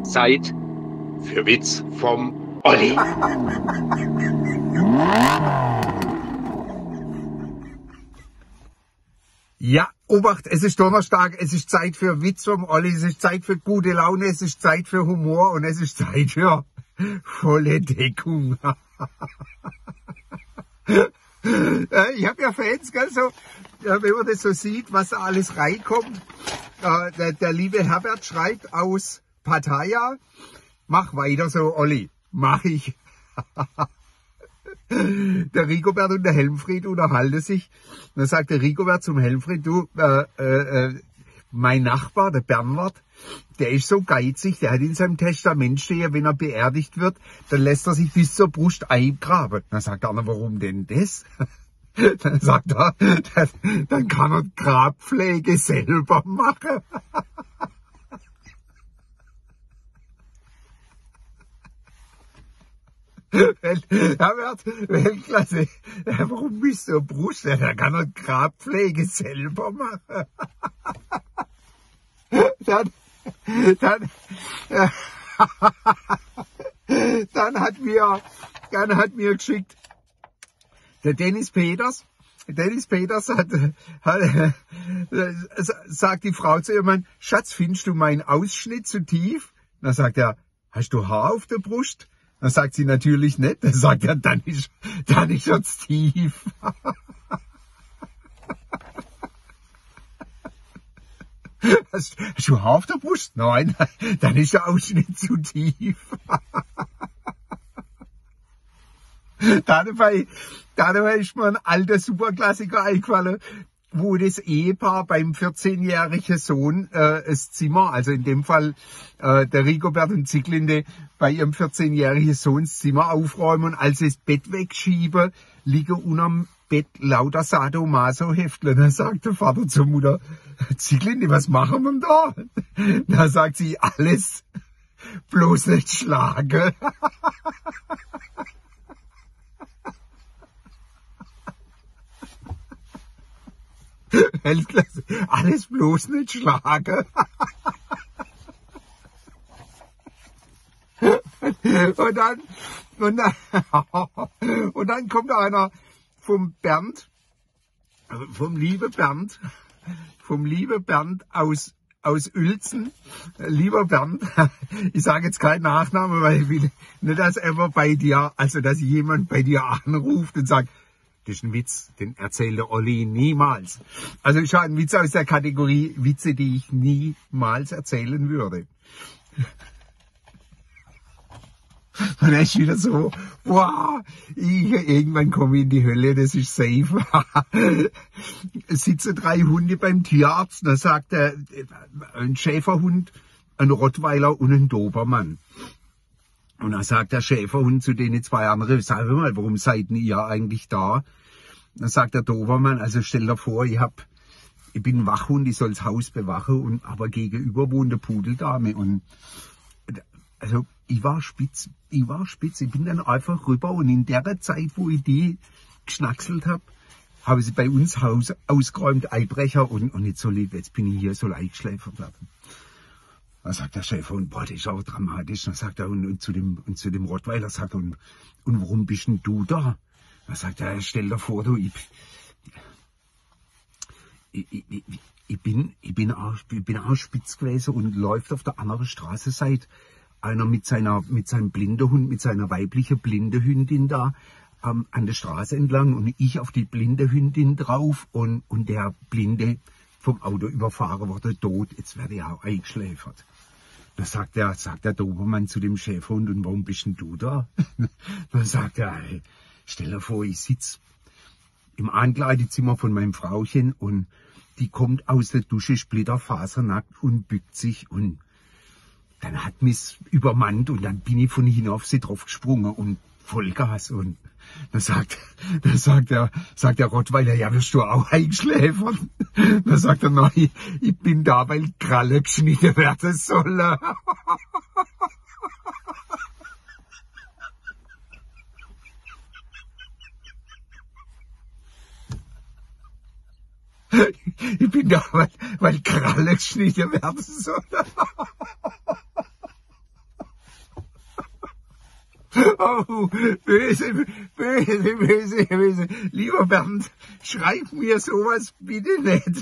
Zeit für Witz vom Olli. Ja, Obacht, es ist Donnerstag, es ist Zeit für Witz vom Olli, es ist Zeit für gute Laune, es ist Zeit für Humor und es ist Zeit für volle Deckung. Ich habe ja Fans, gell, so, wenn man das so sieht, was da alles reinkommt. Der liebe Herbert schreibt aus Pattaya, mach weiter so, Olli, mach ich. Der Rigobert und der Helmfried unterhalten sich. Dann sagt der Rigobert zum Helmfried, du, mein Nachbar, der Bernward, der ist so geizig, der hat in seinem Testament stehen, wenn er beerdigt wird, dann lässt er sich bis zur Brust eingraben. Dann sagt er, warum denn das? Dann sagt er, dann kann er Grabpflege selber machen. Weltklasse. Warum bist du Brust? Da kann er Grabpflege selber machen. Dann hat mir geschickt der Dennis Peters. Dennis Peters sagt die Frau zu ihrem Mann, Schatz, findest du meinen Ausschnitt zu tief? Dann sagt er, hast du Haar auf der Brust? Dann sagt sie natürlich nicht. Dann sagt er, dann ist er zu tief. Hast du Haar auf der Brust? Nein, dann ist der Ausschnitt zu tief. Dabei ist mir ein alter Superklassiker eingefallen, wo das Ehepaar beim 14-jährigen Sohn das Zimmer, also in dem Fall der Rigobert und Zieglinde, bei ihrem 14-jährigen Sohn das Zimmer aufräumen und als sie das Bett wegschieben, liegen unterm Bett lauter Sadomaso-Heftle. Dann sagt der Vater zur Mutter, Zieglinde, was machen wir denn da? Da sagt sie, alles, bloß nicht schlagen. Weltklasse. Alles bloß nicht schlagen. Und dann kommt einer vom Bernd, vom liebe Bernd aus Uelzen. Lieber Bernd, ich sage jetzt keinen Nachnamen, weil ich will nicht, dass dass jemand bei dir anruft und sagt, das ist ein Witz, den erzählt der Olli niemals. Also ich habe einen Witz aus der Kategorie Witze, die ich niemals erzählen würde. Und er ist wieder so, wow, irgendwann komme ich in die Hölle, das ist safe. Es sitzen 3 Hunde beim Tierarzt, da sagt er, ein Schäferhund, ein Rottweiler und ein Dobermann. Und dann sagt der Schäferhund zu denen 2 anderen, sag mal, warum seid ihr eigentlich da? Dann sagt der Dobermann, also stell dir vor, ich bin ein Wachhund, ich soll das Haus bewachen, aber gegenüber wohnt eine Pudeldame. Und also ich war spitz, ich bin dann einfach rüber und in der Zeit, wo ich die geschnackselt habe, habe sie bei uns Haus ausgeräumt, Einbrecher und jetzt bin ich hier, soll eingeschläfert werden. Dann sagt der Schäferhund, boah, das ist auch dramatisch. Dann sagt er, und zu dem Rottweiler sagt er, und warum bist denn du da? Dann sagt er, stell dir vor, du, ich bin auch spitz gewesen und läuft auf der anderen Straßenseite einer mit seinem Blindehund, mit seiner weiblichen blinde Hündin da an der Straße entlang und ich auf die blinde Hündin drauf und der Blinde vom Auto überfahren wurde, tot, jetzt werde ich auch eingeschläfert. Da sagt der Dobermann zu dem Schäferhund, und warum bist denn du da? Dann sagt er, hey, stell dir vor, ich sitze im Ankleidezimmer von meinem Frauchen und die kommt aus der Dusche splitterfasernackt und bückt sich und dann hat mich übermannt und dann bin ich von hinten auf sie drauf gesprungen und Vollgas und dann sagt der Rottweiler, ja, wirst du auch einschläfern? Dann sagt er, nein, ich bin da, weil Kralle geschnitten werden soll. Ich bin da, weil Kralle geschnitten werden soll. Oh, böse, böse, böse, böse. Lieber Bernd, schreib mir sowas bitte nicht.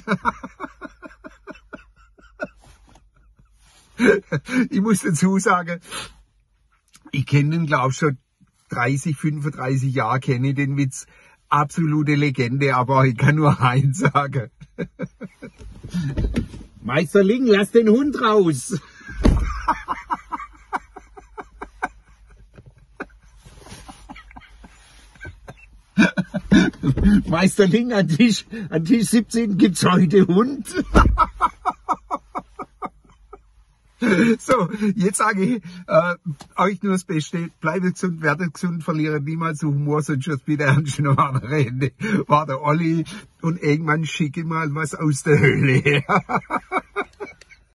Ich muss dazu sagen, ich kenne den, glaube ich, schon 30, 35 Jahre kenne ich den Witz. Absolute Legende, aber ich kann nur eins sagen. Meisterling, lass den Hund raus. Meisterling, an Tisch 17 gibt's heute Hund. So, jetzt sage ich euch nur das Beste. Bleibt gesund, werdet gesund, verliert niemals so Humor, sonst wird's bitte ernst noch an der Ende. War der Olli und irgendwann schicke mal was aus der Höhle.